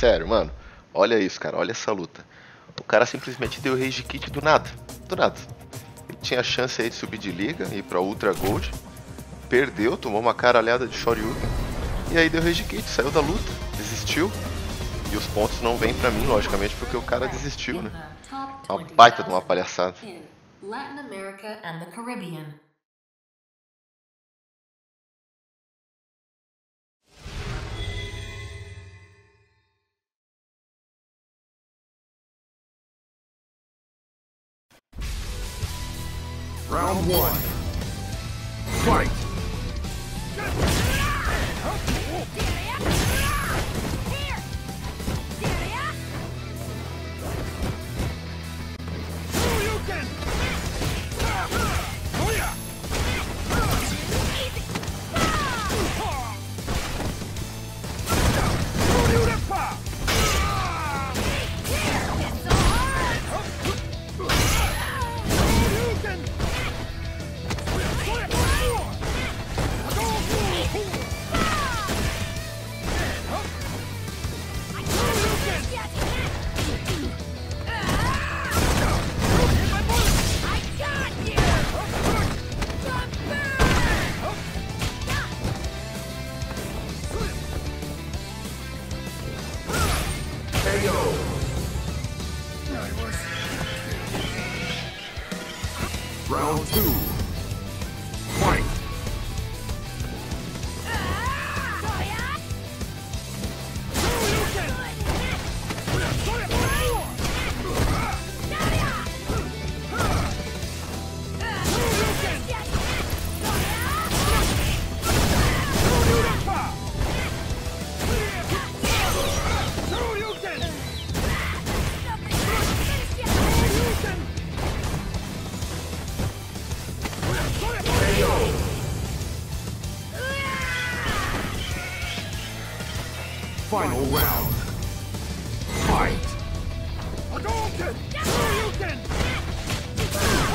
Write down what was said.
sério, mano. Olha isso, cara. Olha essa luta. O cara simplesmente deu Rage Kit do nada. Do nada. Ele tinha a chance aí de subir de liga, ir pra Ultra Gold. Perdeu, tomou uma caralhada de Shoryuken. E aí deu Rage Kit, saiu da luta, desistiu. E os pontos não vêm pra mim, logicamente, porque o cara desistiu, né? Uma baita de uma palhaçada. Latin America and the Caribbean. Round one. Fight! Round two. Fight! Final round. Fight! Hadouken! Hadouken!